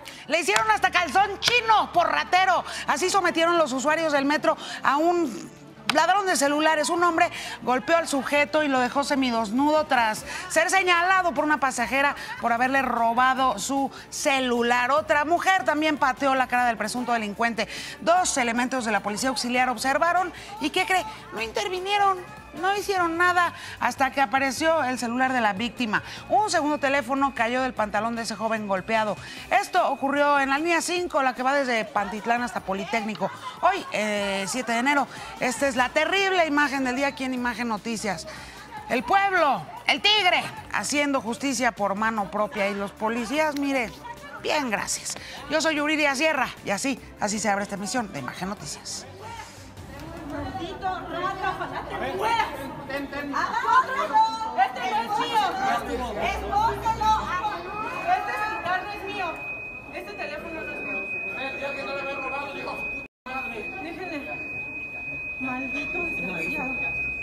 Le hicieron hasta calzón chino por ratero. Así sometieron los usuarios del metro a un ladrón de celulares. Un hombre golpeó al sujeto y lo dejó semidesnudo tras ser señalado por una pasajera por haberle robado su celular. Otra mujer también pateó la cara del presunto delincuente. 2 elementos de la policía auxiliar observaron y ¿qué cree? No intervinieron. No hicieron nada hasta que apareció el celular de la víctima. Un segundo teléfono cayó del pantalón de ese joven golpeado. Esto ocurrió en la línea 5, la que va desde Pantitlán hasta Politécnico. Hoy, 7 de enero, esta es la terrible imagen del día aquí en Imagen Noticias. El pueblo, el tigre, haciendo justicia por mano propia y los policías, mire, bien, gracias. Yo soy Yuridia Sierra y así se abre esta emisión de Imagen Noticias. Maldito rata, ojalá te mueras. ¡Agárralo! ¡Este no es mío! ¡Escóndelo! Este celular no es mío. Este teléfono no es mío. El que no le había robado, dijo a su puta madre. Déjenle. Maldito desgraciado.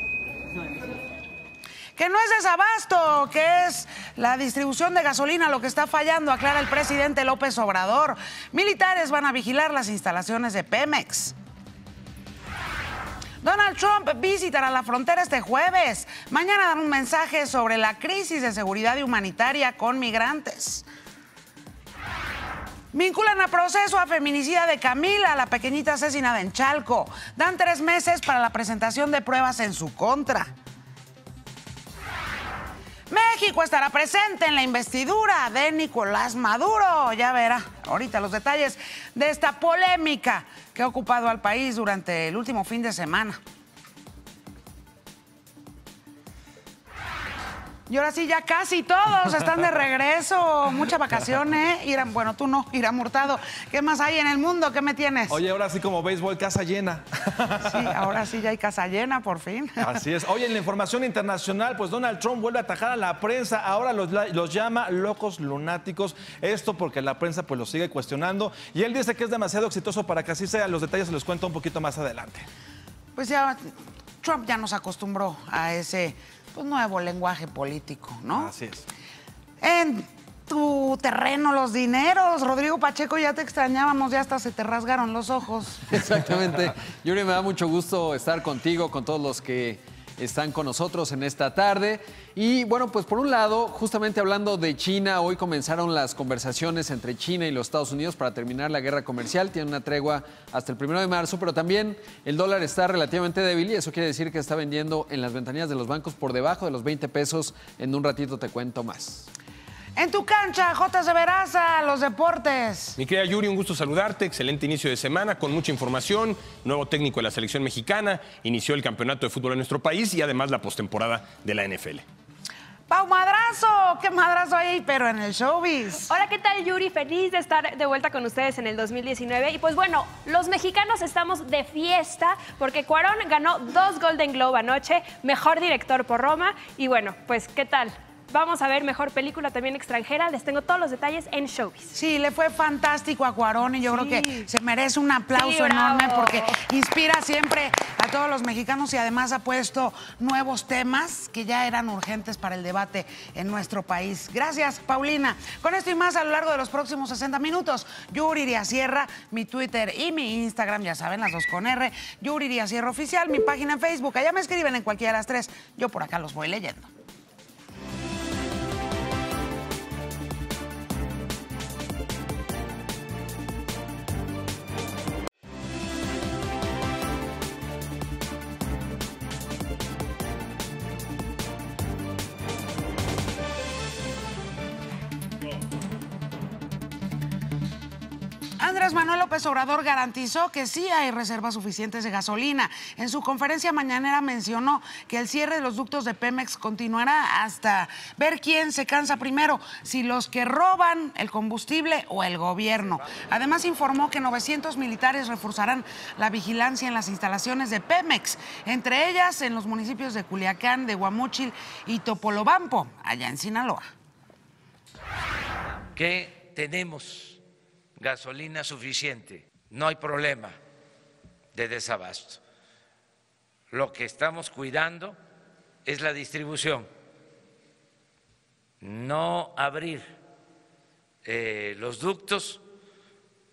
Que no es desabasto, que es la distribución de gasolina lo que está fallando, aclara el presidente López Obrador. Militares van a vigilar las instalaciones de Pemex. Donald Trump visitará la frontera este jueves. Mañana dan un mensaje sobre la crisis de seguridad y humanitaria con migrantes. Vinculan a proceso a feminicida de Camila, la pequeñita asesinada en Chalco. Dan 3 meses para la presentación de pruebas en su contra. México estará presente en la investidura de Nicolás Maduro. Ya verá ahorita los detalles de esta polémica que ha ocupado al país durante el último fin de semana. Y ahora sí, ya casi todos están de regreso. Mucha vacación, ¿eh? Irán, bueno, tú no, Irán Hurtado. ¿Qué más hay en el mundo? ¿Qué me tienes? Oye, ahora sí como béisbol, casa llena. Sí, ahora sí ya hay casa llena, por fin. Así es. Oye, en la información internacional, pues Donald Trump vuelve a atajar a la prensa. Ahora los llama locos lunáticos. Esto porque la prensa pues lo sigue cuestionando. Y él dice que es demasiado exitoso para que así sea. Los detalles se los cuento un poquito más adelante. Pues ya Trump ya nos acostumbró a ese nuevo lenguaje político, ¿no? Así es. En tu terreno, los dineros. Rodrigo Pacheco, ya te extrañábamos, ya hasta se te rasgaron los ojos. Exactamente. Yuri, me da mucho gusto estar contigo, con todos los que están con nosotros en esta tarde. Y bueno, pues por un lado, justamente hablando de China, hoy comenzaron las conversaciones entre China y los Estados Unidos para terminar la guerra comercial. Tienen una tregua hasta el 1 de marzo, pero también el dólar está relativamente débil y eso quiere decir que está vendiendo en las ventanillas de los bancos por debajo de los 20 pesos. En un ratito te cuento más. En tu cancha, J.C. Veraza, los deportes. Mi querida Yuri, un gusto saludarte. Excelente inicio de semana con mucha información. Nuevo técnico de la selección mexicana. Inició el campeonato de fútbol en nuestro país y además la postemporada de la NFL. Pau Madrazo, qué madrazo hay, pero en el showbiz. Hola, ¿qué tal, Yuri? Feliz de estar de vuelta con ustedes en el 2019. Y pues bueno, los mexicanos estamos de fiesta porque Cuarón ganó 2 Golden Globe anoche, mejor director por Roma. Y bueno, pues, ¿qué tal? Vamos a ver mejor película también extranjera. Les tengo todos los detalles en Showbiz. Sí, le fue fantástico a Cuarón y yo creo que se merece un aplauso Sí, enorme bravo. porque inspira siempre a todos los mexicanos y además ha puesto nuevos temas que ya eran urgentes para el debate en nuestro país. Gracias, Paulina. Con esto y más a lo largo de los próximos 60 minutos, Yuri Sierra, mi Twitter y mi Instagram, ya saben, las dos con R, Yuri Sierra Oficial, mi página en Facebook. Allá me escriben en cualquiera de las 3. Yo por acá los voy leyendo. Andrés Manuel López Obrador garantizó que sí hay reservas suficientes de gasolina. En su conferencia mañanera mencionó que el cierre de los ductos de Pemex continuará hasta ver quién se cansa primero, si los que roban el combustible o el gobierno. Además informó que 900 militares reforzarán la vigilancia en las instalaciones de Pemex, entre ellas en los municipios de Culiacán, de Guamúchil y Topolobampo, allá en Sinaloa. Que tenemos gasolina suficiente, no hay problema de desabasto. Lo que estamos cuidando es la distribución, no abrir los ductos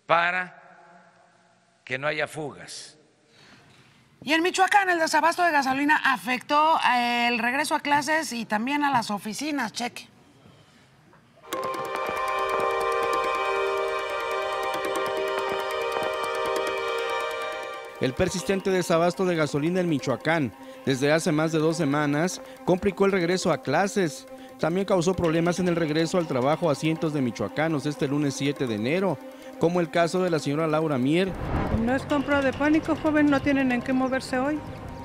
para que no haya fugas. Y en Michoacán el desabasto de gasolina afectó el regreso a clases y también a las oficinas. Cheque. El persistente desabasto de gasolina en Michoacán desde hace más de 2 semanas complicó el regreso a clases. También causó problemas en el regreso al trabajo a cientos de michoacanos este lunes 7 de enero, como el caso de la señora Laura Mier. No es compra de pánico, joven, no tienen en qué moverse hoy.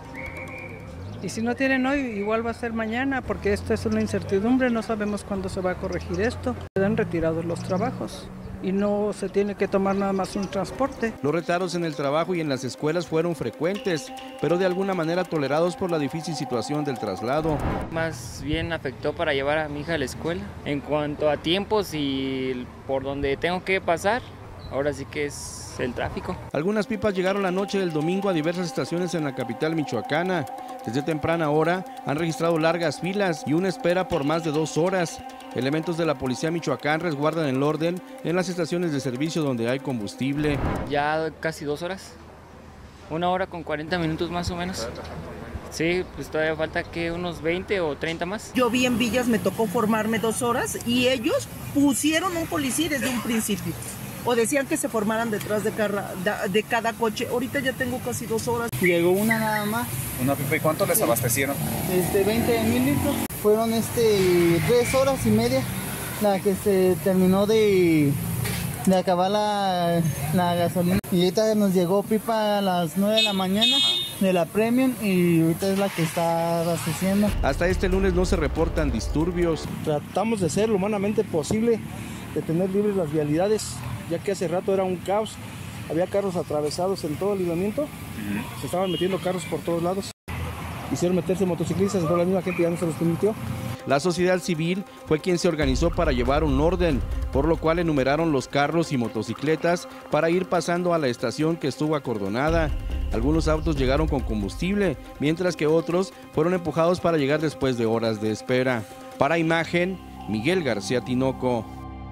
Y si no tienen hoy, igual va a ser mañana, porque esto es una incertidumbre, no sabemos cuándo se va a corregir esto. Se han retirado los trabajos y no se tiene que tomar nada más un transporte. Los retardos en el trabajo y en las escuelas fueron frecuentes, pero de alguna manera tolerados por la difícil situación del traslado. Más bien afectó para llevar a mi hija a la escuela. En cuanto a tiempos y por donde tengo que pasar, ahora sí que es el tráfico. Algunas pipas llegaron la noche del domingo a diversas estaciones en la capital michoacana. Desde temprana hora han registrado largas filas y una espera por más de 2 horas. Elementos de la policía Michoacán resguardan el orden en las estaciones de servicio donde hay combustible. Ya casi 2 horas, 1 hora con 40 minutos más o menos. Sí, pues todavía falta que unos 20 o 30 más. Yo vi en Villas, me tocó formarme 2 horas y ellos pusieron un policía desde un principio. O decían que se formaran detrás de cada coche. Ahorita ya tengo casi 2 horas. Llegó una nada más. ¿Una pipa? ¿Y cuánto les abastecieron? 20,000 litros. Fueron 3 horas y media la que se terminó de acabar la gasolina. Y ahorita nos llegó pipa a las 9 de la mañana de la Premium y ahorita es la que está abasteciendo. Hasta este lunes no se reportan disturbios. Tratamos de hacer lo humanamente posible de tener libres las vialidades, ya que hace rato era un caos. Había carros atravesados en todo el libramiento, se estaban metiendo carros por todos lados. Hicieron meterse motociclistas, pero la misma gente ya no se los permitió. La sociedad civil fue quien se organizó para llevar un orden, por lo cual enumeraron los carros y motocicletas para ir pasando a la estación que estuvo acordonada. Algunos autos llegaron con combustible, mientras que otros fueron empujados para llegar después de horas de espera. Para Imagen, Miguel García Tinoco.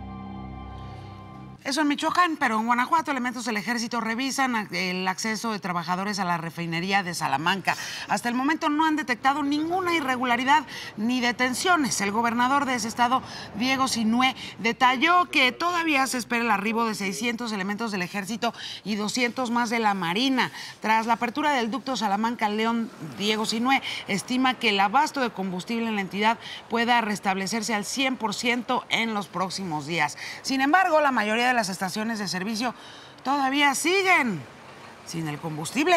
Eso en Michoacán, pero en Guanajuato elementos del ejército revisan el acceso de trabajadores a la refinería de Salamanca. Hasta el momento no han detectado ninguna irregularidad ni detenciones. El gobernador de ese estado, Diego Sinue, detalló que todavía se espera el arribo de 600 elementos del ejército y 200 más de la Marina. Tras la apertura del ducto Salamanca-León, Diego Sinue estima que el abasto de combustible en la entidad pueda restablecerse al 100% en los próximos días. Sin embargo, la mayoría de las estaciones de servicio todavía siguen sin el combustible.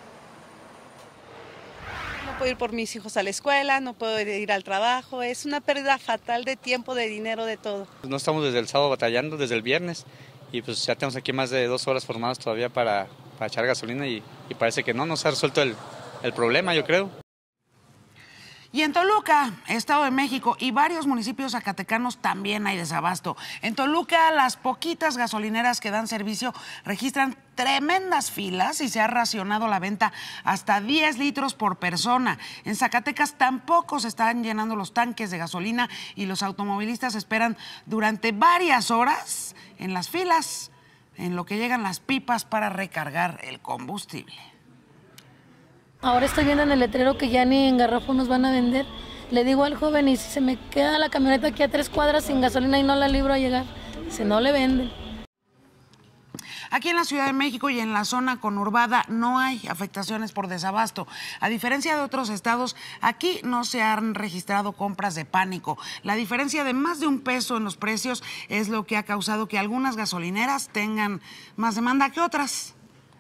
No puedo ir por mis hijos a la escuela, no puedo ir al trabajo, es una pérdida fatal de tiempo, de dinero, de todo. No estamos desde el sábado batallando, desde el viernes, y pues ya tenemos aquí más de 2 horas formadas todavía para echar gasolina y parece que no se ha resuelto el problema, yo creo. Y en Toluca, Estado de México y varios municipios zacatecanos también hay desabasto. En Toluca, las poquitas gasolineras que dan servicio registran tremendas filas y se ha racionado la venta hasta 10 litros por persona. En Zacatecas tampoco se están llenando los tanques de gasolina y los automovilistas esperan durante varias horas en las filas, en lo que llegan las pipas para recargar el combustible. Ahora estoy viendo en el letrero que ya ni en garrafón nos van a vender. Le digo al joven, y si se me queda la camioneta aquí a 3 cuadras sin gasolina y no la libro a llegar, si no le venden. Aquí en la Ciudad de México y en la zona conurbada no hay afectaciones por desabasto. A diferencia de otros estados, aquí no se han registrado compras de pánico. La diferencia de más de $1 en los precios es lo que ha causado que algunas gasolineras tengan más demanda que otras.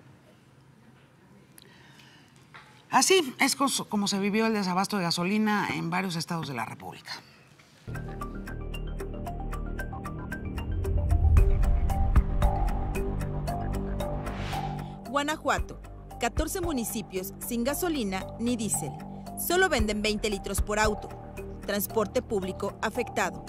Así es como se vivió el desabasto de gasolina en varios estados de la República. Guanajuato, 14 municipios sin gasolina ni diésel. Solo venden 20 litros por auto. Transporte público afectado.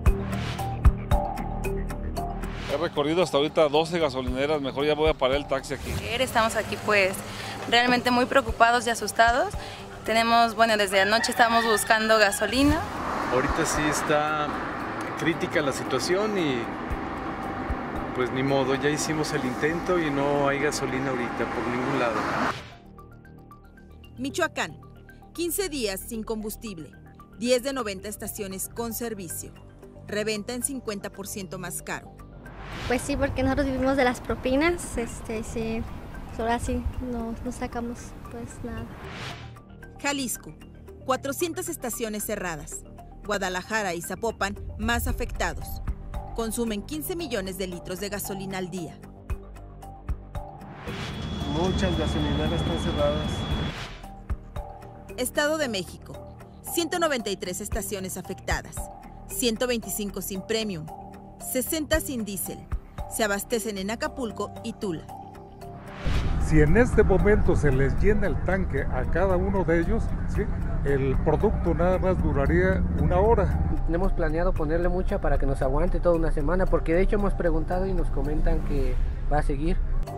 He recorrido hasta ahorita 12 gasolineras, mejor ya voy a parar el taxi aquí. Estamos aquí pues realmente muy preocupados y asustados. Tenemos, desde anoche estábamos buscando gasolina. Ahorita sí está crítica la situación y pues ni modo, ya hicimos el intento y no hay gasolina ahorita por ningún lado. Michoacán, 15 días sin combustible, 10 de 90 estaciones con servicio, reventa en 50% más caro. Pues sí, porque nosotros vivimos de las propinas, sí, ahora sí, no sacamos pues nada. Jalisco, 400 estaciones cerradas. Guadalajara y Zapopan más afectados. Consumen 15 millones de litros de gasolina al día. Muchas gasolineras están cerradas. Estado de México, 193 estaciones afectadas, 125 sin premium, 60 sin diésel. Se abastecen en Acapulco y Tula. Si en este momento se les llena el tanque a cada uno de ellos, ¿sí?, el producto nada más duraría 1 hora. Tenemos planeado ponerle mucha para que nos aguante toda una semana, porque de hecho hemos preguntado y nos comentan que va a seguir.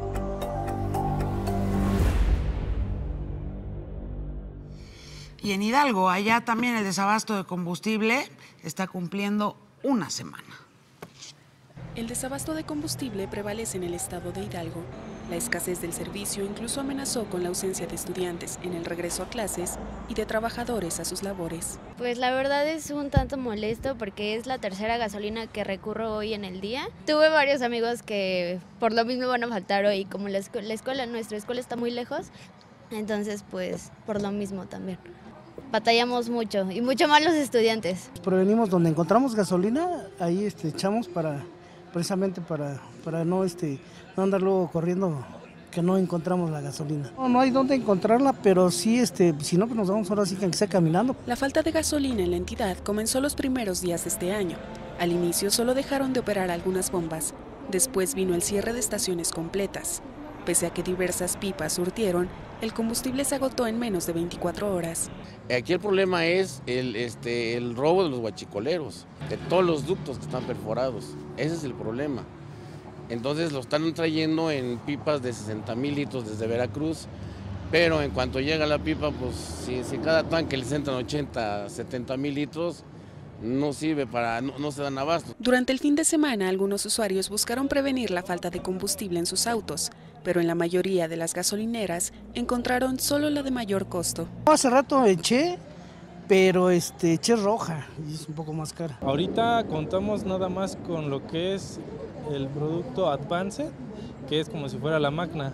Y en Hidalgo, allá también el desabasto de combustible está cumpliendo 1 semana. El desabasto de combustible prevalece en el estado de Hidalgo. La escasez del servicio incluso amenazó con la ausencia de estudiantes en el regreso a clases y de trabajadores a sus labores. Pues la verdad es un tanto molesto porque es la tercera gasolina que recurro hoy en el día. Tuve varios amigos que por lo mismo van a faltar hoy, como nuestra escuela está muy lejos, entonces pues por lo mismo también. Batallamos mucho y mucho más los estudiantes. Provenimos donde encontramos gasolina, ahí echamos precisamente para no andar luego corriendo que no encontramos la gasolina. No hay dónde encontrarla, pero sí, si no, pues nos vamos ahora sí que sea caminando. La falta de gasolina en la entidad comenzó los primeros días de este año. Al inicio solo dejaron de operar algunas bombas. Después vino el cierre de estaciones completas. Pese a que diversas pipas surtieron, el combustible se agotó en menos de 24 horas. Aquí el problema es el robo de los huachicoleros, de todos los ductos que están perforados. Ese es el problema. Entonces lo están trayendo en pipas de 60,000 litros desde Veracruz, pero en cuanto llega la pipa, pues si cada tanque les entran 80, 70,000 litros, no sirve no se dan abasto. Durante el fin de semana, algunos usuarios buscaron prevenir la falta de combustible en sus autos, pero en la mayoría de las gasolineras encontraron solo la de mayor costo. Hace rato eché, pero eché roja y es un poco más cara. Ahorita contamos nada más con lo que es el producto Advanced, que es como si fuera la Magna.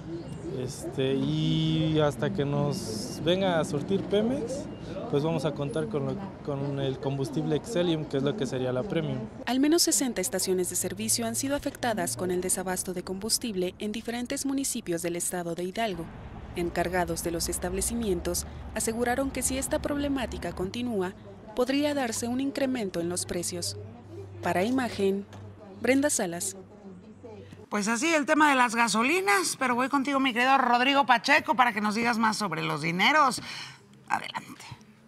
Y hasta que nos venga a surtir Pemex, pues vamos a contar con el combustible Excellium, que es lo que sería la Premium. Al menos 60 estaciones de servicio han sido afectadas con el desabasto de combustible en diferentes municipios del estado de Hidalgo. Encargados de los establecimientos aseguraron que si esta problemática continúa, podría darse un incremento en los precios. Para Imagen, Brenda Salas. Pues así el tema de las gasolinas, pero voy contigo, mi querido Rodrigo Pacheco, para que nos digas más sobre los dineros. Adelante.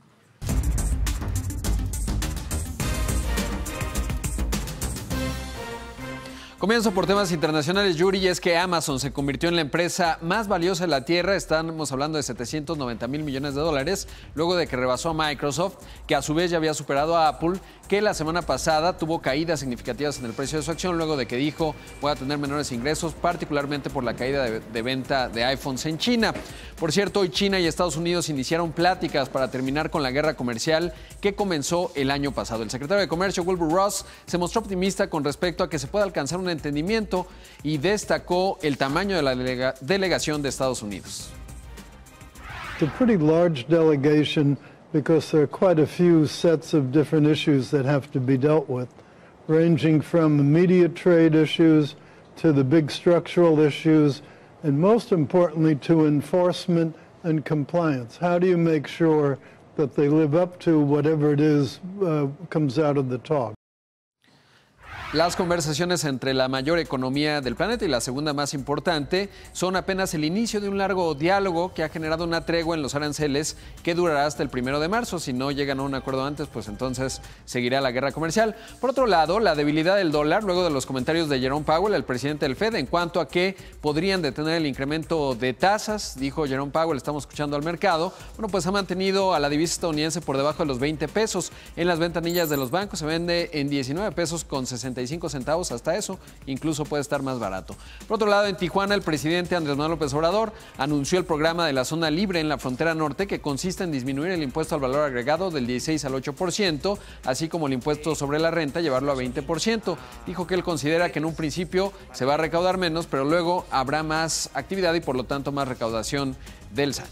Comienzo por temas internacionales, Yuri, y es que Amazon se convirtió en la empresa más valiosa de la Tierra. Estamos hablando de 790,000 millones de dólares, luego de que rebasó a Microsoft, que a su vez ya había superado a Apple, que la semana pasada tuvo caídas significativas en el precio de su acción, luego de que dijo voy a tener menores ingresos, particularmente por la caída de venta de iPhones en China. Por cierto, hoy China y Estados Unidos iniciaron pláticas para terminar con la guerra comercial que comenzó el año pasado. El secretario de Comercio, Wilbur Ross, se mostró optimista con respecto a que se pueda alcanzar un entendimiento y destacó el tamaño de la delegación de Estados Unidos. It's a pretty large delegation because there are quite a few sets of different issues that have to be dealt with, ranging from immediate trade issues to the big structural issues, and most importantly to enforcement and compliance. How do you make sure that they live up to whatever it is comes out of the talk? Las conversaciones entre la mayor economía del planeta y la segunda más importante son apenas el inicio de un largo diálogo que ha generado una tregua en los aranceles que durará hasta el 1 de marzo. Si no llegan a un acuerdo antes, pues entonces seguirá la guerra comercial. Por otro lado, la debilidad del dólar, luego de los comentarios de Jerome Powell, el presidente del Fed, en cuanto a que podrían detener el incremento de tasas, dijo Jerome Powell, estamos escuchando al mercado, bueno, pues ha mantenido a la divisa estadounidense por debajo de los 20 pesos. En las ventanillas de los bancos se vende en 19 pesos con 60 75 centavos, hasta eso, incluso puede estar más barato. Por otro lado, en Tijuana, el presidente Andrés Manuel López Obrador anunció el programa de la zona libre en la frontera norte, que consiste en disminuir el impuesto al valor agregado del 16 al 8%, así como el impuesto sobre la renta, llevarlo a 20%. Dijo que él considera que en un principio se va a recaudar menos, pero luego habrá más actividad y por lo tanto más recaudación del SAT.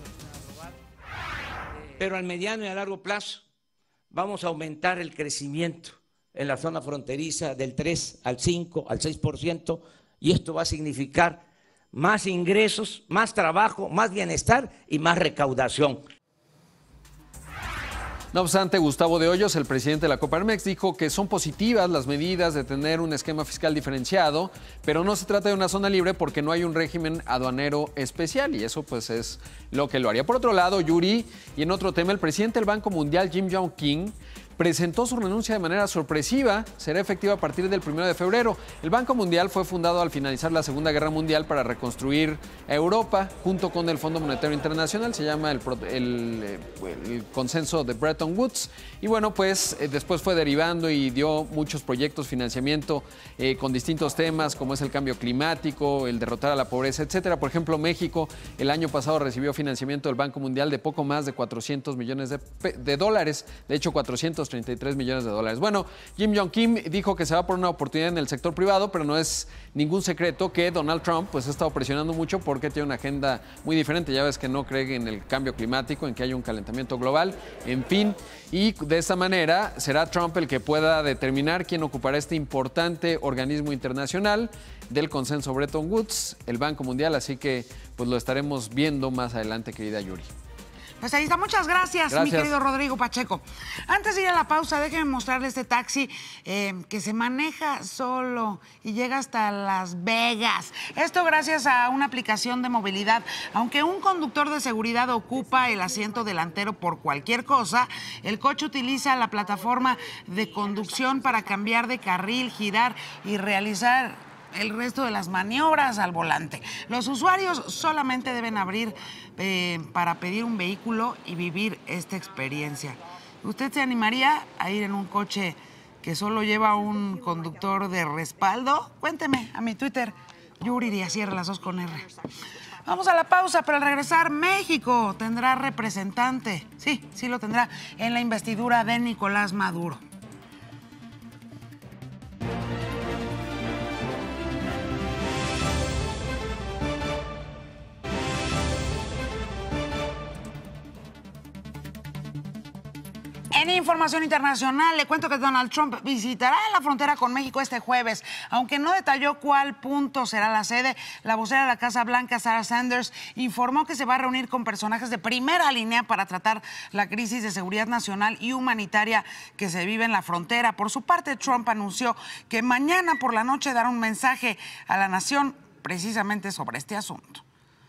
Pero al mediano y a largo plazo vamos a aumentar el crecimiento en la zona fronteriza del 3 al 5, al 6%, y esto va a significar más ingresos, más trabajo, más bienestar y más recaudación. No obstante, Gustavo de Hoyos, el presidente de la Coparmex, dijo que son positivas las medidas de tener un esquema fiscal diferenciado, pero no se trata de una zona libre porque no hay un régimen aduanero especial, y eso pues es lo que lo haría. Por otro lado, Yuri, y en otro tema, el presidente del Banco Mundial, Jim Yong Kim, presentó su renuncia de manera sorpresiva. Será efectiva a partir del 1 de febrero. El Banco Mundial fue fundado al finalizar la Segunda Guerra Mundial para reconstruir a Europa junto con el Fondo Monetario Internacional. Se llama el consenso de Bretton Woods. Y bueno, pues después fue derivando y dio muchos proyectos, financiamiento con distintos temas, como es el cambio climático, el derrotar a la pobreza, etcétera. Por ejemplo, México el año pasado recibió financiamiento del Banco Mundial de poco más de 400 millones de dólares. De hecho, 433 millones de dólares. Bueno, Jim Yong Kim dijo que se va por una oportunidad en el sector privado, pero no es ningún secreto que Donald Trump pues ha estado presionando mucho porque tiene una agenda muy diferente. Ya ves que no cree en el cambio climático, en que haya un calentamiento global, en fin. Y de esta manera será Trump el que pueda determinar quién ocupará este importante organismo internacional del consenso Bretton Woods, el Banco Mundial. Así que pues lo estaremos viendo más adelante, querida Yuri. Pues ahí está, muchas gracias, mi querido Rodrigo Pacheco. Antes de ir a la pausa, déjenme mostrarles este taxi que se maneja solo y llega hasta Las Vegas. Esto gracias a una aplicación de movilidad. Aunque un conductor de seguridad ocupa el asiento delantero por cualquier cosa, el coche utiliza la plataforma de conducción para cambiar de carril, girar y realizar el resto de las maniobras al volante. Los usuarios solamente deben abrir para pedir un vehículo y vivir esta experiencia. ¿Usted se animaría a ir en un coche que solo lleva un conductor de respaldo? Cuénteme a mi Twitter, Yuri Díaz Sierra, las 2 con R. Vamos a la pausa, pero al regresar, México tendrá representante, sí lo tendrá, en la investidura de Nicolás Maduro. En información internacional, le cuento que Donald Trump visitará la frontera con México este jueves. Aunque no detalló cuál punto será la sede, la vocera de la Casa Blanca, Sarah Sanders, informó que se va a reunir con personajes de primera línea para tratar la crisis de seguridad nacional y humanitaria que se vive en la frontera. Por su parte, Trump anunció que mañana por la noche dará un mensaje a la nación precisamente sobre este asunto.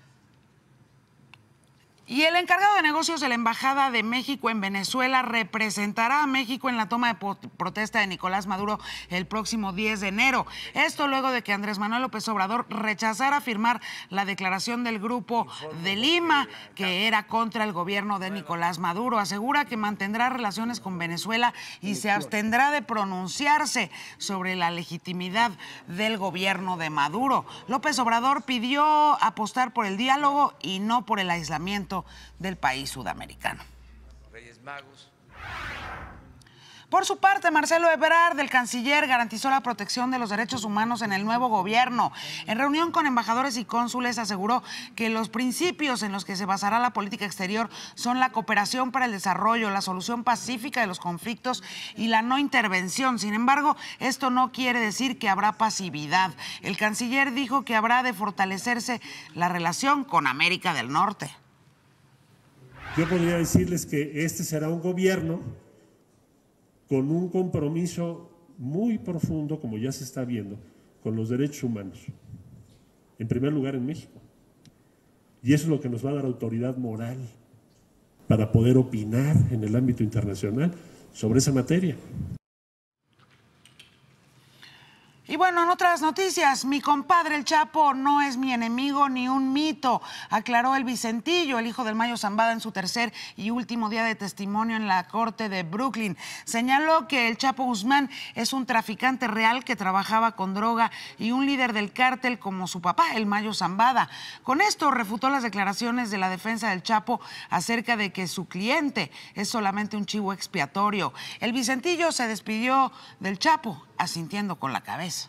Y el encargado de negocios de la Embajada de México en Venezuela representará a México en la toma de protesta de Nicolás Maduro el próximo 10 de enero. Esto luego de que Andrés Manuel López Obrador rechazara firmar la declaración del Grupo de Lima, que era contra el gobierno de Nicolás Maduro. Asegura que mantendrá relaciones con Venezuela y se abstendrá de pronunciarse sobre la legitimidad del gobierno de Maduro. López Obrador pidió apostar por el diálogo y no por el aislamiento del país sudamericano. Reyes Magos. Por su parte, Marcelo Ebrard, el canciller, garantizó la protección de los derechos humanos en el nuevo gobierno. En reunión con embajadores y cónsules, aseguró que los principios en los que se basará la política exterior son la cooperación para el desarrollo, la solución pacífica de los conflictos y la no intervención. Sin embargo, esto no quiere decir que habrá pasividad. El canciller dijo que habrá de fortalecerse la relación con América del Norte. Yo podría decirles que este será un gobierno con un compromiso muy profundo, como ya se está viendo, con los derechos humanos, en primer lugar en México. Y eso es lo que nos va a dar autoridad moral para poder opinar en el ámbito internacional sobre esa materia. Y bueno, en otras noticias, mi compadre el Chapo no es mi enemigo ni un mito, aclaró el Vicentillo, el hijo del Mayo Zambada, en su tercer y último día de testimonio en la corte de Brooklyn. Señaló que el Chapo Guzmán es un traficante real que trabajaba con droga y un líder del cártel como su papá, el Mayo Zambada. Con esto refutó las declaraciones de la defensa del Chapo acerca de que su cliente es solamente un chivo expiatorio. El Vicentillo se despidió del Chapo asintiendo con la cabeza.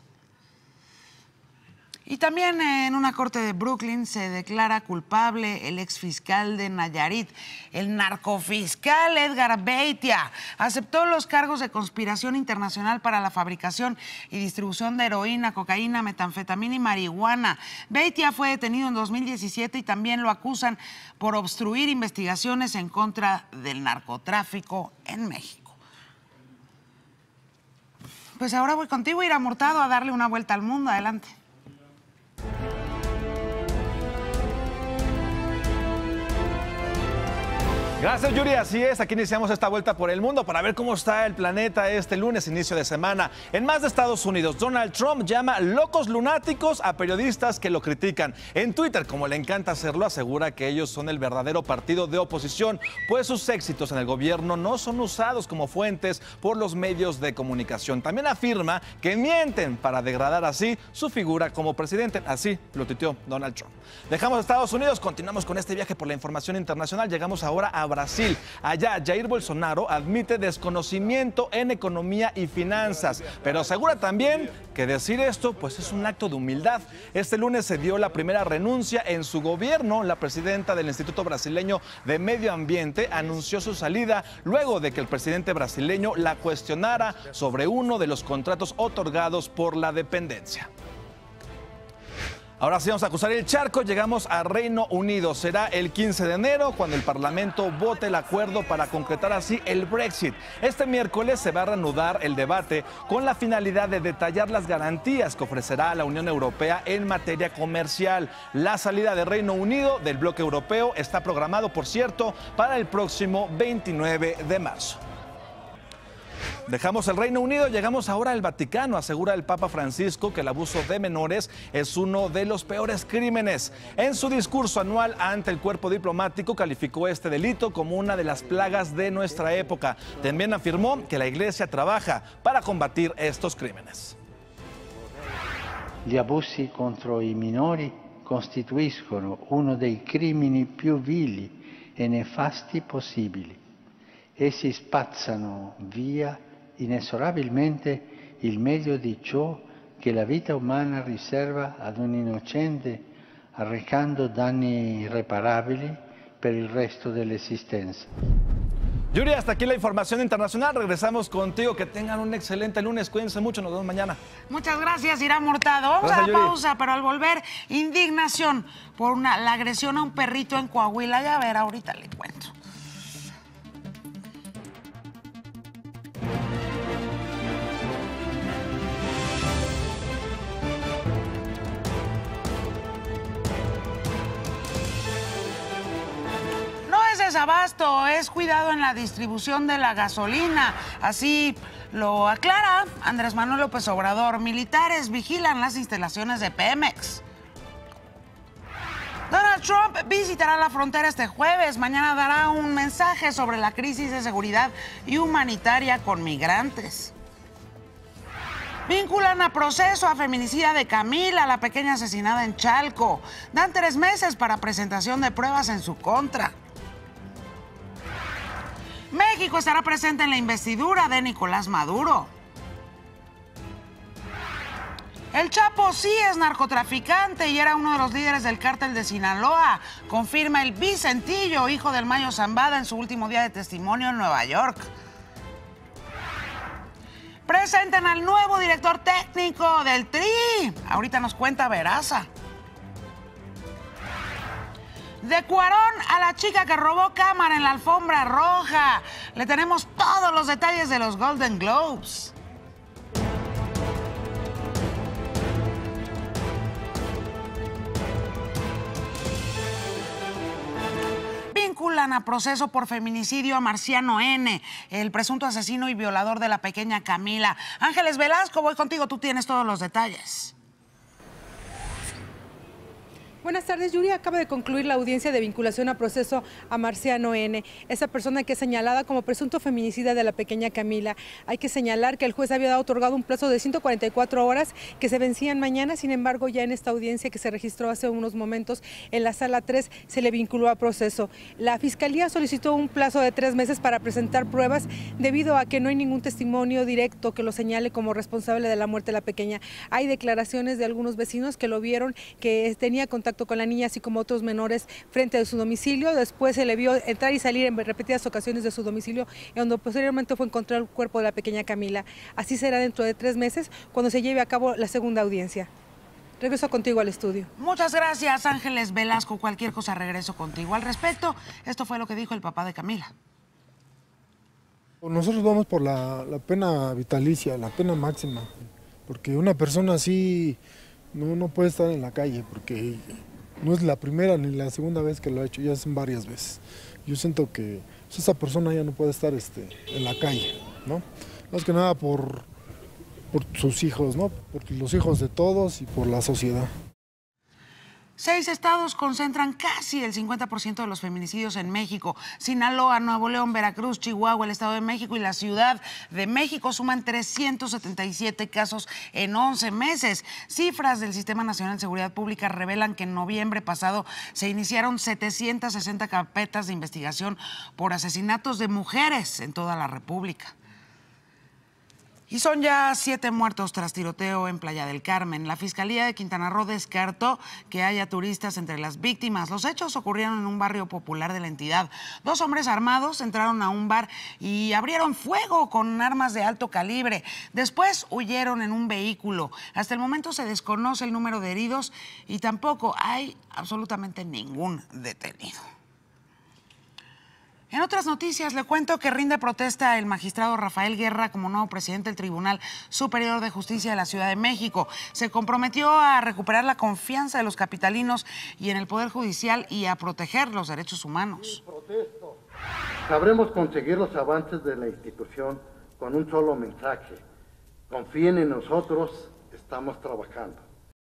Y también en una corte de Brooklyn se declara culpable el exfiscal de Nayarit, el narcofiscal Edgar Beitia. Aceptó los cargos de conspiración internacional para la fabricación y distribución de heroína, cocaína, metanfetamina y marihuana. Beitia fue detenido en 2017 y también lo acusan por obstruir investigaciones en contra del narcotráfico en México. Pues ahora voy contigo, Ira Hurtado, a darle una vuelta al mundo. Adelante. Gracias, Yuri. Así es, aquí iniciamos esta vuelta por el mundo para ver cómo está el planeta este lunes, inicio de semana. En más de Estados Unidos, Donald Trump llama locos lunáticos a periodistas que lo critican. En Twitter, como le encanta hacerlo, asegura que ellos son el verdadero partido de oposición, pues sus éxitos en el gobierno no son usados como fuentes por los medios de comunicación. También afirma que mienten para degradar así su figura como presidente. Así lo tuiteó Donald Trump. Dejamos Estados Unidos, continuamos con este viaje por la información internacional. Llegamos ahora a Brasil. Allá, Jair Bolsonaro admite desconocimiento en economía y finanzas, pero asegura también que decir esto pues es un acto de humildad. Este lunes se dio la primera renuncia en su gobierno. La presidenta del Instituto Brasileño de Medio Ambiente anunció su salida luego de que el presidente brasileño la cuestionara sobre uno de los contratos otorgados por la dependencia. Ahora sí vamos a cruzar el charco, llegamos a Reino Unido. Será el 15 de enero cuando el Parlamento vote el acuerdo para concretar así el Brexit. Este miércoles se va a reanudar el debate con la finalidad de detallar las garantías que ofrecerá a la Unión Europea en materia comercial. La salida de Reino Unido del bloque europeo está programado, por cierto, para el próximo 29 de marzo. Dejamos el Reino Unido, llegamos ahora al Vaticano. Asegura el Papa Francisco que el abuso de menores es uno de los peores crímenes. En su discurso anual ante el cuerpo diplomático calificó este delito como una de las plagas de nuestra época. También afirmó que la Iglesia trabaja para combatir estos crímenes. Gli abusi contro i minori costituiscono uno dei crimini più vili e nefasti possibili. Essi spazzano via inesorabilmente il meglio di ciò che la vita umana riserva ad un innocente, arrecando danni irreparabili per il resto dell'esistenza. Yuri, hasta aquí la información internacional. Regresamos contigo. Que tengan un excelente lunes. Cuídense mucho. Nos vemos mañana. Muchas gracias, Ira Hurtado. Vamos a la pausa, pero al volver, indignación por la agresión a un perrito en Coahuila. Ya a ver, ahorita le cuento. Desabasto es cuidado en la distribución de la gasolina. Así lo aclara Andrés Manuel López Obrador. Militares vigilan las instalaciones de Pemex. Donald Trump visitará la frontera este jueves. Mañana dará un mensaje sobre la crisis de seguridad y humanitaria con migrantes. Vinculan a proceso a feminicida de Camila, la pequeña asesinada en Chalco. Dan 3 meses para presentación de pruebas en su contra. México estará presente en la investidura de Nicolás Maduro. El Chapo sí es narcotraficante y era uno de los líderes del cártel de Sinaloa, confirma el Vicentillo, hijo del Mayo Zambada, en su último día de testimonio en Nueva York. Presentan al nuevo director técnico del Tri. Ahorita nos cuenta Veraza. De Cuarón a la chica que robó cámara en la alfombra roja. Le tenemos todos los detalles de los Golden Globes. citan a proceso por feminicidio a Marciano N., el presunto asesino y violador de la pequeña Camila. Ángeles Velasco, voy contigo, tú tienes todos los detalles. Buenas tardes, Yuri. Acaba de concluir la audiencia de vinculación a proceso a Marciano N., esa persona que es señalada como presunto feminicida de la pequeña Camila. Hay que señalar que el juez había otorgado un plazo de 144 horas que se vencían mañana. Sin embargo, ya en esta audiencia que se registró hace unos momentos en la sala 3 se le vinculó a proceso. La Fiscalía solicitó un plazo de 3 meses para presentar pruebas debido a que no hay ningún testimonio directo que lo señale como responsable de la muerte de la pequeña. Hay declaraciones de algunos vecinos que lo vieron, que tenía contacto con la niña, así como otros menores, frente a su domicilio. Después se le vio entrar y salir en repetidas ocasiones de su domicilio, en donde posteriormente fue encontrado el cuerpo de la pequeña Camila. Así será dentro de 3 meses, cuando se lleve a cabo la segunda audiencia. Regreso contigo al estudio. Muchas gracias, Ángeles Velasco. Cualquier cosa regreso contigo. Al respecto, esto fue lo que dijo el papá de Camila. Nosotros vamos por la pena vitalicia, la pena máxima, porque una persona así no puede estar en la calle, porque no es la primera ni la segunda vez que lo ha hecho, ya son varias veces. Yo siento que esa persona ya no puede estar en la calle, ¿no? Más que nada por sus hijos, ¿no? Por los hijos de todos y por la sociedad. 6 estados concentran casi el 50% de los feminicidios en México. Sinaloa, Nuevo León, Veracruz, Chihuahua, el Estado de México y la Ciudad de México suman 377 casos en 11 meses. Cifras del Sistema Nacional de Seguridad Pública revelan que en noviembre pasado se iniciaron 760 carpetas de investigación por asesinatos de mujeres en toda la República. Y son ya 7 muertos tras tiroteo en Playa del Carmen. La Fiscalía de Quintana Roo descartó que haya turistas entre las víctimas. Los hechos ocurrieron en un barrio popular de la entidad. 2 hombres armados entraron a un bar y abrieron fuego con armas de alto calibre. Después huyeron en un vehículo. Hasta el momento se desconoce el número de heridos y tampoco hay absolutamente ningún detenido. En otras noticias, le cuento que rinde protesta el magistrado Rafael Guerra como nuevo presidente del Tribunal Superior de Justicia de la Ciudad de México. Se comprometió a recuperar la confianza de los capitalinos y en el Poder Judicial y a proteger los derechos humanos. Sabremos conseguir los avances de la institución con un solo mensaje. Confíen en nosotros, estamos trabajando.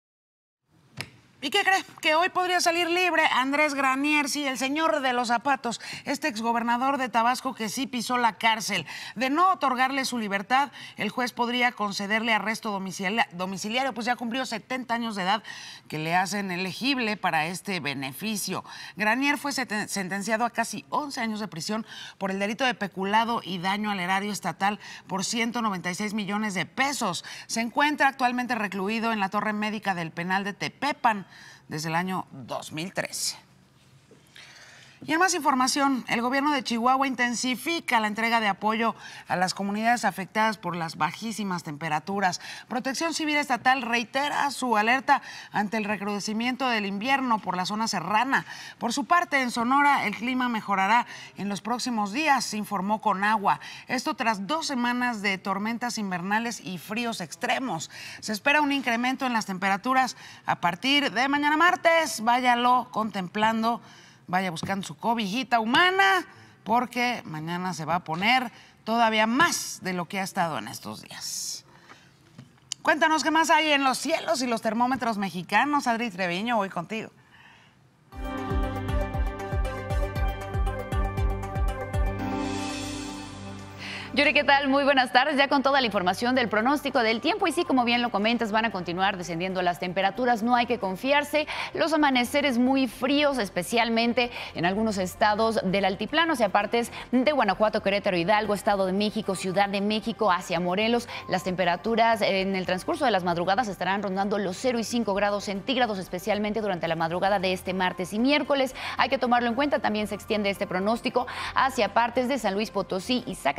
¿Y qué cree? Que hoy podría salir libre Andrés Granier, sí, el señor de los zapatos, este exgobernador de Tabasco que sí pisó la cárcel. De no otorgarle su libertad, el juez podría concederle arresto domiciliario, pues ya cumplió 70 años de edad que le hacen elegible para este beneficio. Granier fue sentenciado a casi 11 años de prisión por el delito de peculado y daño al erario estatal por 196 millones de pesos. Se encuentra actualmente recluido en la torre médica del penal de Tepepan desde el año 2013. Y en más información, el gobierno de Chihuahua intensifica la entrega de apoyo a las comunidades afectadas por las bajísimas temperaturas. Protección Civil Estatal reitera su alerta ante el recrudecimiento del invierno por la zona serrana. Por su parte, en Sonora, el clima mejorará en los próximos días, se informó Conagua. Esto tras 2 semanas de tormentas invernales y fríos extremos. Se espera un incremento en las temperaturas a partir de mañana martes. Váyalo contemplando. Vaya buscando su cobijita humana, porque mañana se va a poner todavía más de lo que ha estado en estos días. Cuéntanos qué más hay en los cielos y los termómetros mexicanos. Adri Treviño, voy contigo. Yuri, ¿qué tal? Muy buenas tardes. Ya con toda la información del pronóstico del tiempo. Y sí, como bien lo comentas, van a continuar descendiendo las temperaturas. No hay que confiarse. Los amaneceres muy fríos, especialmente en algunos estados del altiplano, hacia partes de Guanajuato, Querétaro, Hidalgo, Estado de México, Ciudad de México, hacia Morelos. Las temperaturas en el transcurso de las madrugadas estarán rondando los 0 y 5 grados centígrados, especialmente durante la madrugada de este martes y miércoles. Hay que tomarlo en cuenta. También se extiende este pronóstico hacia partes de San Luis Potosí y Zacatecas para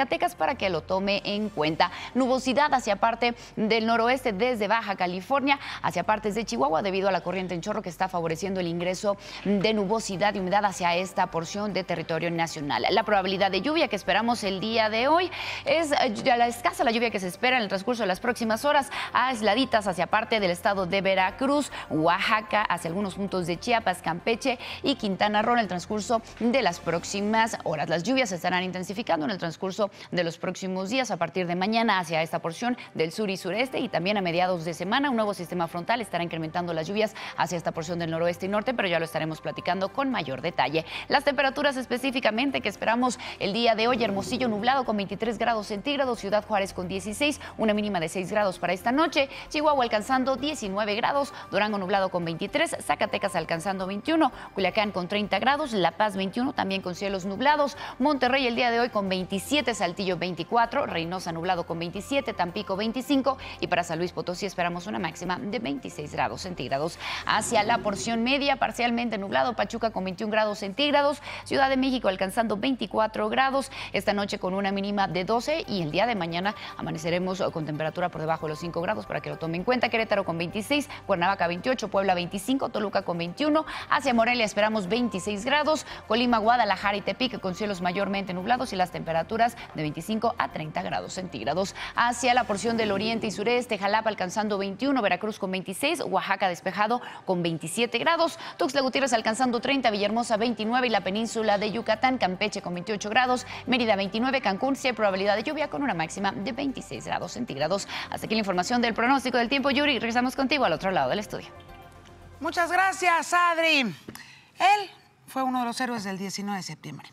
para que lo tome en cuenta. Nubosidad hacia parte del noroeste desde Baja California, hacia partes de Chihuahua, debido a la corriente en chorro que está favoreciendo el ingreso de nubosidad y humedad hacia esta porción de territorio nacional. La probabilidad de lluvia que esperamos el día de hoy es ya la escasa la lluvia que se espera en el transcurso de las próximas horas, aisladitas hacia parte del estado de Veracruz, Oaxaca, hacia algunos puntos de Chiapas, Campeche y Quintana Roo en el transcurso de las próximas horas. Las lluvias se estarán intensificando en el transcurso de los próximos días, a partir de mañana hacia esta porción del sur y sureste, y también a mediados de semana un nuevo sistema frontal estará incrementando las lluvias hacia esta porción del noroeste y norte, pero ya lo estaremos platicando con mayor detalle. Las temperaturas específicamente que esperamos el día de hoy: Hermosillo nublado con 23 grados centígrados, Ciudad Juárez con 16, una mínima de 6 grados para esta noche, Chihuahua alcanzando 19 grados, Durango nublado con 23, Zacatecas alcanzando 21, Culiacán con 30 grados, La Paz 21, también con cielos nublados, Monterrey el día de hoy con 27, Saltillo 24, Reynosa nublado con 27, Tampico 25 y para San Luis Potosí esperamos una máxima de 26 grados centígrados. Hacia la porción media, parcialmente nublado, Pachuca con 21 grados centígrados, Ciudad de México alcanzando 24 grados, esta noche con una mínima de 12 y el día de mañana amaneceremos con temperatura por debajo de los 5 grados para que lo tome en cuenta. Querétaro con 26, Cuernavaca 28, Puebla 25, Toluca con 21, hacia Morelia esperamos 26 grados, Colima, Guadalajara y Tepic con cielos mayormente nublados y las temperaturas de 25 a 30 grados centígrados. Hacia la porción del oriente y sureste, Jalapa alcanzando 21, Veracruz con 26, Oaxaca despejado con 27 grados, Tuxtla Gutiérrez alcanzando 30, Villahermosa 29 y la península de Yucatán, Campeche con 28 grados, Mérida 29, Cancún sí hay probabilidad de lluvia con una máxima de 26 grados centígrados. Hasta aquí la información del pronóstico del tiempo, Yuri. Regresamos contigo al otro lado del estudio. Muchas gracias, Adri. Él fue uno de los héroes del 19 de septiembre.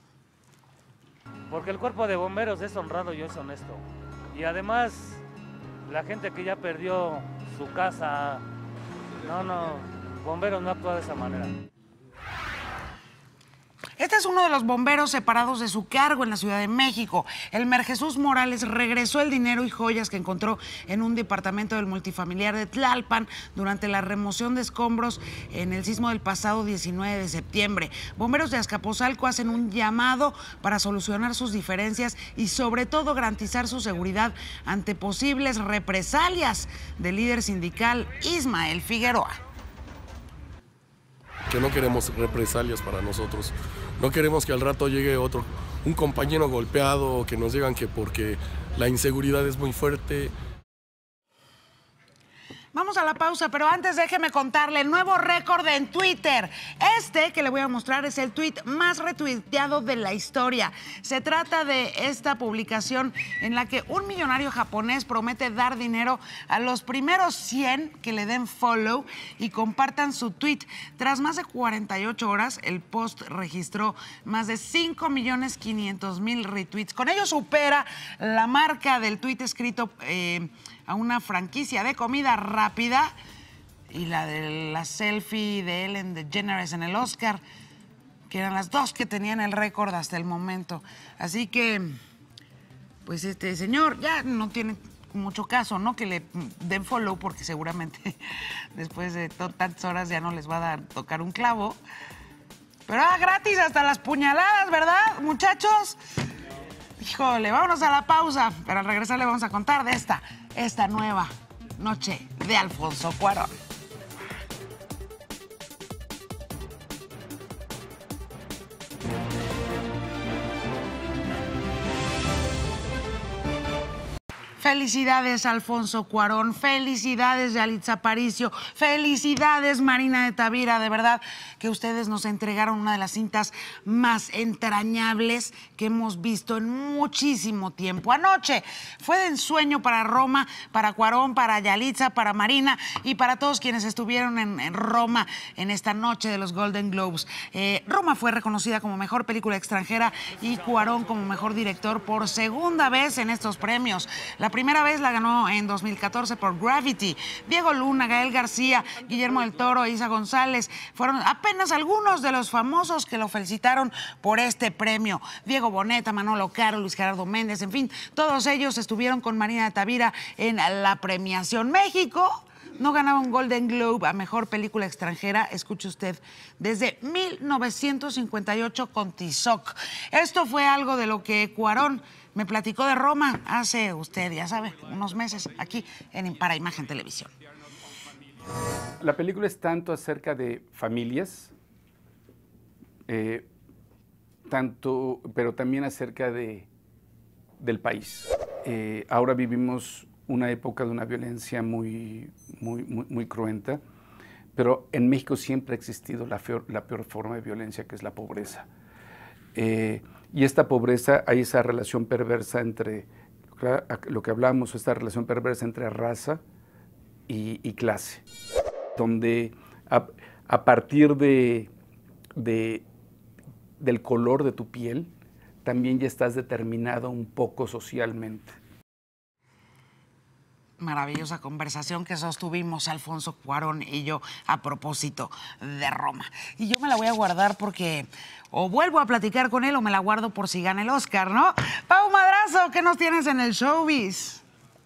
Porque el cuerpo de bomberos es honrado y es honesto. Y además, la gente que ya perdió su casa, bomberos no actúa de esa manera. Este es uno de los bomberos separados de su cargo en la Ciudad de México. Elmer Jesús Morales regresó el dinero y joyas que encontró en un departamento del multifamiliar de Tlalpan durante la remoción de escombros en el sismo del pasado 19 de septiembre. Bomberos de Azcapotzalco hacen un llamado para solucionar sus diferencias y sobre todo garantizar su seguridad ante posibles represalias del líder sindical Ismael Figueroa. Que no queremos represalias para nosotros. No queremos que al rato llegue un compañero golpeado o que nos digan que porque la inseguridad es muy fuerte. Vamos a la pausa, pero antes déjeme contarle el nuevo récord en Twitter. Este que le voy a mostrar es el tweet más retuiteado de la historia. Se trata de esta publicación en la que un millonario japonés promete dar dinero a los primeros 100 que le den follow y compartan su tweet. Tras más de 48 horas, el post registró más de 5.500.000 retweets. Con ello supera la marca del tweet escrito a una franquicia de comida rápida y la de la selfie de Ellen DeGeneres en el Oscar, que eran las dos que tenían el récord hasta el momento. Así que, pues este señor ya no tiene mucho caso, ¿no? Que le den follow, porque seguramente después de tantas horas ya no les va a tocar un clavo. Pero gratis hasta las puñaladas, ¿verdad, muchachos? Híjole, vámonos a la pausa, pero al regresar le vamos a contar de esta nueva noche de Alfonso Cuarón. Felicidades, Alfonso Cuarón, felicidades, Yalitza Aparicio, felicidades, Marina de Tavira, de verdad que ustedes nos entregaron una de las cintas más entrañables que hemos visto en muchísimo tiempo. Anoche fue de ensueño para Roma, para Cuarón, para Yalitza, para Marina y para todos quienes estuvieron en Roma en esta noche de los Golden Globes. Roma fue reconocida como mejor película extranjera y Cuarón como mejor director por segunda vez en estos premios. La primera vez la ganó en 2014 por Gravity. Diego Luna, Gael García, Guillermo del Toro, Isa González fueron apenas algunos de los famosos que lo felicitaron por este premio. Diego Boneta, Manolo Caro, Luis Gerardo Méndez, en fin, todos ellos estuvieron con Marina de Tavira en la premiación. México no ganaba un Golden Globe a mejor película extranjera, escuche usted, desde 1958 con Tizoc. Esto fue algo de lo que Cuarón me platicó de Roma hace, usted ya sabe, unos meses aquí para Imagen Televisión. La película es tanto acerca de familias, pero también acerca del país. Ahora vivimos una época de una violencia muy cruenta, pero en México siempre ha existido la peor forma de violencia, que es la pobreza. Y esta pobreza, hay esa relación perversa entre, lo que hablamos, esta relación perversa entre raza y clase, donde a partir del color de tu piel, también ya estás determinado un poco socialmente. Maravillosa conversación que sostuvimos Alfonso Cuarón y yo a propósito de Roma. Y yo me la voy a guardar porque o vuelvo a platicar con él o me la guardo por si gana el Oscar, ¿no? Pau Madrazo, ¿qué nos tienes en el showbiz?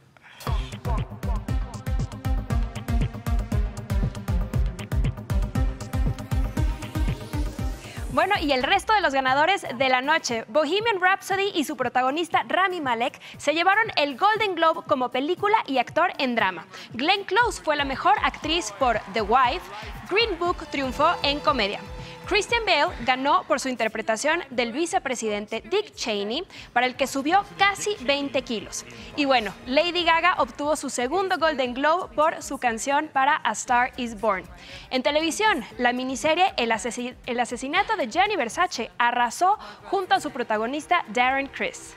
Bueno, y el resto de los ganadores de la noche, Bohemian Rhapsody y su protagonista Rami Malek se llevaron el Golden Globe como película y actor en drama. Glenn Close fue la mejor actriz por The Wife. Green Book triunfó en comedia. Christian Bale ganó por su interpretación del vicepresidente Dick Cheney, para el que subió casi 20 kilos. Y bueno, Lady Gaga obtuvo su segundo Golden Globe por su canción para A Star Is Born. En televisión, la miniserie El asesinato de Gianni Versace arrasó junto a su protagonista Darren Criss.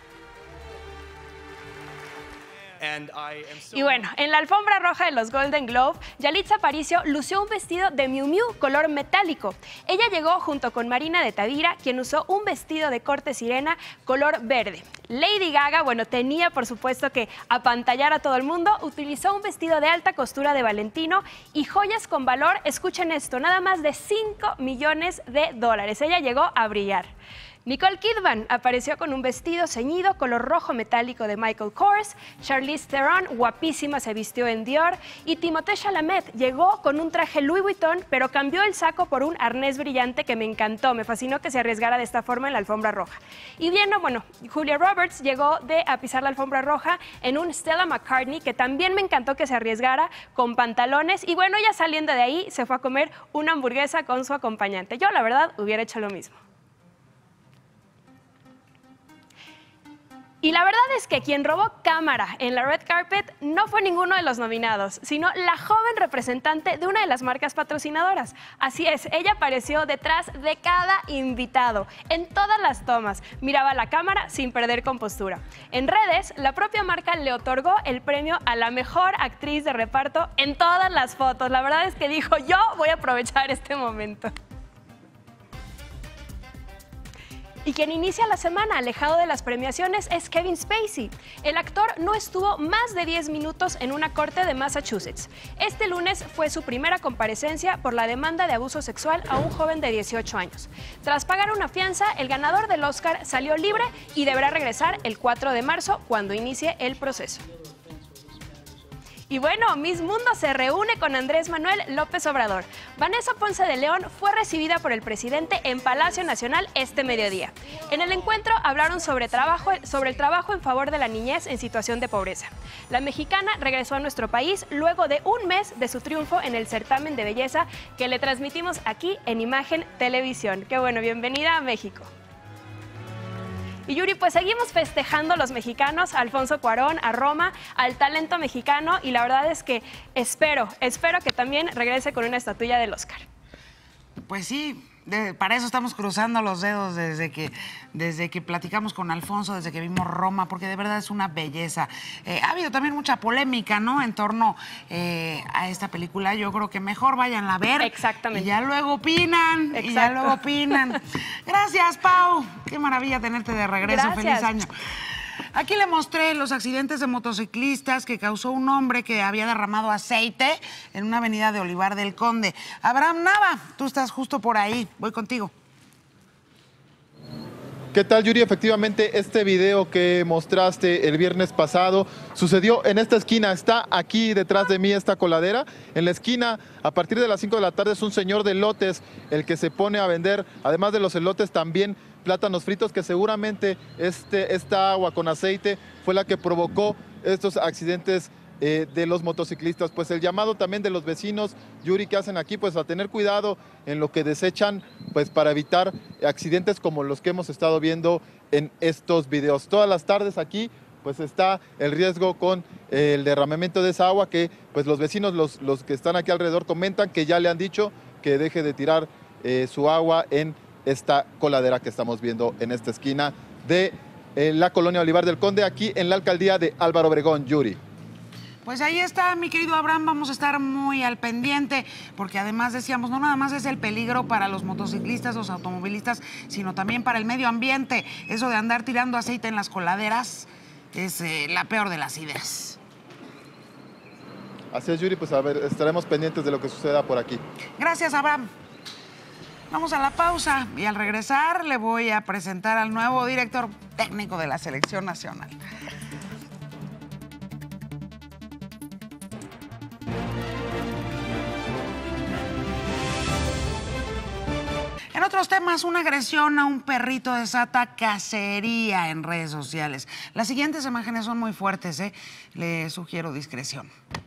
Y bueno, en la alfombra roja de los Golden Globe, Yalitza Aparicio lució un vestido de Miu Miu color metálico. Ella llegó junto con Marina de Tavira, quien usó un vestido de corte sirena color verde. Lady Gaga, bueno, tenía por supuesto que apantallar a todo el mundo, utilizó un vestido de alta costura de Valentino y joyas con valor, escuchen esto, nada más de $5 millones. Ella llegó a brillar. Nicole Kidman apareció con un vestido ceñido color rojo metálico de Michael Kors. Charlize Theron, guapísima, se vistió en Dior. Y Timothée Chalamet llegó con un traje Louis Vuitton, pero cambió el saco por un arnés brillante que me encantó. Me fascinó que se arriesgara de esta forma en la alfombra roja. Y bien, bueno, Julia Roberts llegó a pisar la alfombra roja en un Stella McCartney, que también me encantó que se arriesgara con pantalones. Y bueno, ya saliendo de ahí, se fue a comer una hamburguesa con su acompañante. Yo, la verdad, hubiera hecho lo mismo. Y la verdad es que quien robó cámara en la red carpet no fue ninguno de los nominados, sino la joven representante de una de las marcas patrocinadoras. Así es, ella apareció detrás de cada invitado, en todas las tomas. Miraba la cámara sin perder compostura. En redes, la propia marca le otorgó el premio a la mejor actriz de reparto en todas las fotos. La verdad es que dijo, yo voy a aprovechar este momento. Y quien inicia la semana alejado de las premiaciones es Kevin Spacey. El actor no estuvo más de 10 minutos en una corte de Massachusetts. Este lunes fue su primera comparecencia por la demanda de abuso sexual a un joven de 18 años. Tras pagar una fianza, el ganador del Oscar salió libre y deberá regresar el 4 de marzo cuando inicie el proceso. Y bueno, Miss Mundo se reúne con Andrés Manuel López Obrador. Vanessa Ponce de León fue recibida por el presidente en Palacio Nacional este mediodía. En el encuentro hablaron sobre el trabajo en favor de la niñez en situación de pobreza. La mexicana regresó a nuestro país luego de un mes de su triunfo en el certamen de belleza que le transmitimos aquí en Imagen Televisión. Qué bueno, bienvenida a México. Y Yuri, pues seguimos festejando los mexicanos, a Alfonso Cuarón, a Roma, al talento mexicano, y la verdad es que espero que también regrese con una estatuilla del Oscar. Pues sí, para eso estamos cruzando los dedos desde que platicamos con Alfonso, desde que vimos Roma, porque de verdad es una belleza. Ha habido también mucha polémica, ¿no?, en torno a esta película. Yo creo que mejor váyanla a ver. Exactamente. Y ya luego opinan. Exacto. Y ya luego opinan. Gracias, Pau. Qué maravilla tenerte de regreso. Gracias. Feliz año. Aquí le mostré los accidentes de motociclistas que causó un hombre que había derramado aceite en una avenida de Olivar del Conde. Abraham Nava, tú estás justo por ahí. Voy contigo. ¿Qué tal, Yuri? Efectivamente, este video que mostraste el viernes pasado sucedió en esta esquina. Está aquí detrás de mí esta coladera. En la esquina, a partir de las 5 de la tarde, es un señor de elotes el que se pone a vender. Además de los elotes, también plátanos fritos, que seguramente esta agua con aceite fue la que provocó estos accidentes de los motociclistas. Pues el llamado también de los vecinos, Yuri, que hacen aquí, pues a tener cuidado en lo que desechan, pues para evitar accidentes como los que hemos estado viendo en estos videos. Todas las tardes aquí pues está el riesgo con el derramamiento de esa agua, que pues los vecinos, los que están aquí alrededor, comentan que ya le han dicho que deje de tirar su agua en esta coladera que estamos viendo en esta esquina de la colonia Olivar del Conde, aquí en la alcaldía de Álvaro Obregón. Yuri. Pues ahí está, mi querido Abraham, vamos a estar muy al pendiente, porque además decíamos, no nada más es el peligro para los motociclistas, los automovilistas, sino también para el medio ambiente. Eso de andar tirando aceite en las coladeras es la peor de las ideas. Así es, Yuri, pues a ver, estaremos pendientes de lo que suceda por aquí. Gracias, Abraham. Vamos a la pausa y al regresar le voy a presentar al nuevo director técnico de la Selección Nacional. En otros temas, una agresión a un perrito desata cacería en redes sociales. Las siguientes imágenes son muy fuertes, le sugiero discreción.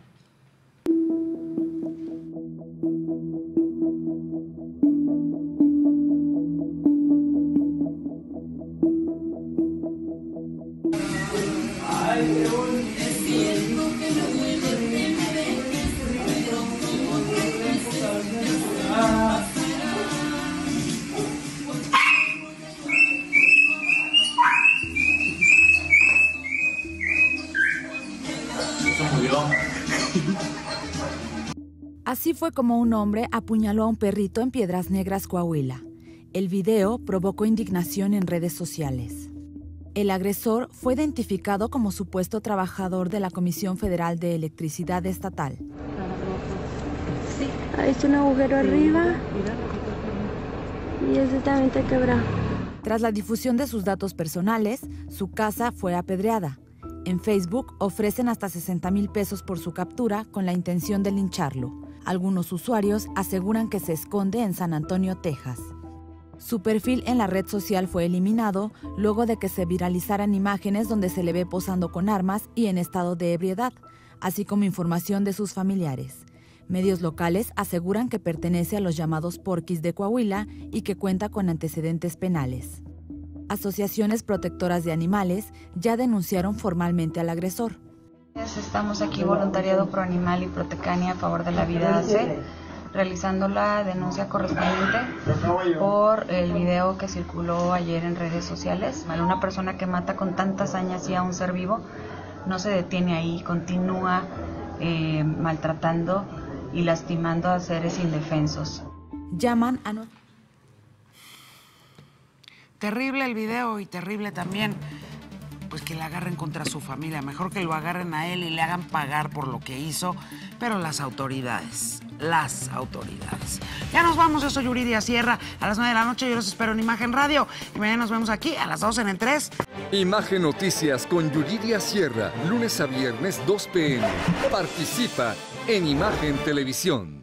Así fue como un hombre apuñaló a un perrito en Piedras Negras, Coahuila. El video provocó indignación en redes sociales. El agresor fue identificado como supuesto trabajador de la Comisión Federal de Electricidad Estatal. Sí, ha hecho un agujero arriba y ese también está quebrado. Tras la difusión de sus datos personales, su casa fue apedreada. En Facebook ofrecen hasta 60,000 pesos por su captura con la intención de lincharlo. Algunos usuarios aseguran que se esconde en San Antonio, Texas. Su perfil en la red social fue eliminado luego de que se viralizaran imágenes donde se le ve posando con armas y en estado de ebriedad, así como información de sus familiares. Medios locales aseguran que pertenece a los llamados porquis de Coahuila y que cuenta con antecedentes penales. Asociaciones protectoras de animales ya denunciaron formalmente al agresor. Estamos aquí, Voluntariado Pro Animal y Protecania a favor de la vida AC, realizando la denuncia correspondiente por el video que circuló ayer en redes sociales. Una persona que mata con tanta hazaña a un ser vivo no se detiene ahí, continúa maltratando y lastimando a seres indefensos. Llaman a... Terrible el video y terrible también, pues que le agarren contra su familia. Mejor que lo agarren a él y le hagan pagar por lo que hizo, pero las autoridades. Ya nos vamos, yo soy Yuridia Sierra. A las 9 de la noche yo los espero en Imagen Radio. Y mañana nos vemos aquí a las 2 en el 3. Imagen Noticias con Yuridia Sierra, lunes a viernes 2 p.m. Participa en Imagen Televisión.